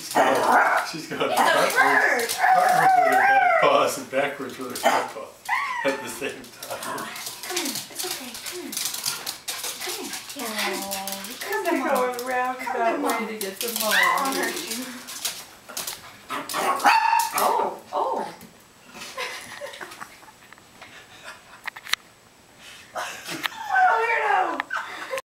She's going backwards with her back paws and backwards with her front paws at the same time. Come here. It's okay. Come here. Come here. They're going around that way to get the mom. Oh,